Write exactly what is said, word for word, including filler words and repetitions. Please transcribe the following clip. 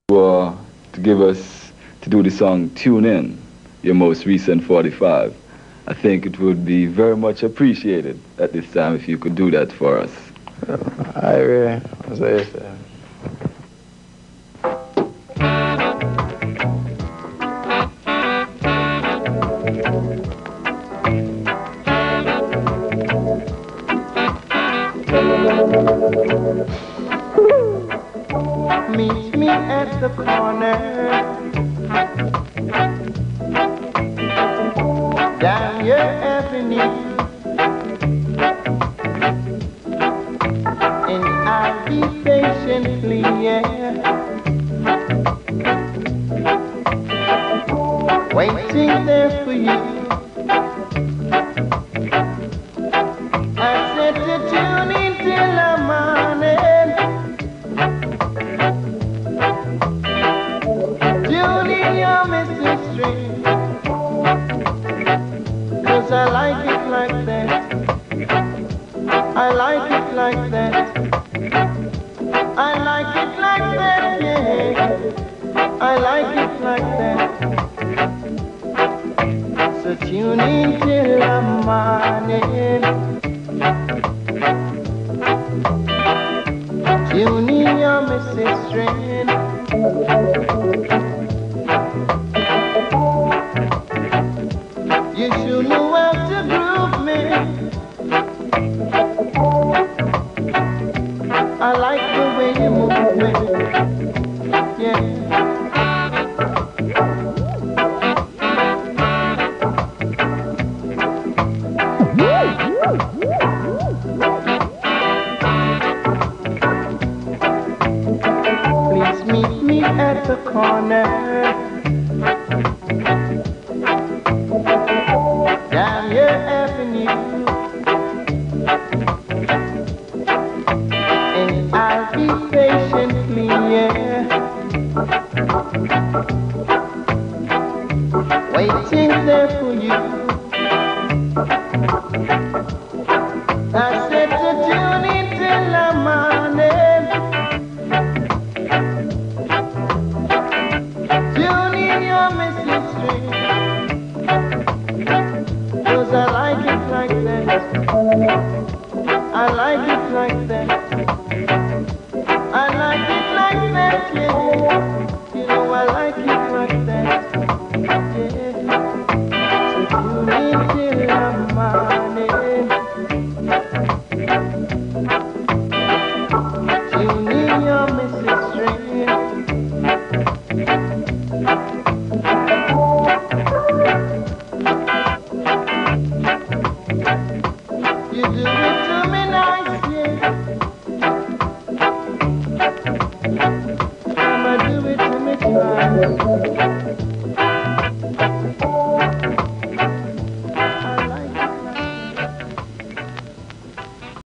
uh, to give us, to do the song Tune In, your most recent forty-five. I think it would be very much appreciated at this time if you could do that for us. I really, as I say. Meet me at the corner, down your avenue, and I'll be patiently, yeah, waiting there for you. I said to tune in till the morning, tune in your Mister String, 'cause I like it like that, I like it like that, I like it like that, yeah, I like it like that. So tune in till the morning, tune in your Missus String. You should know how to groove me. I like the way you move me, yeah. Please meet me at the corner,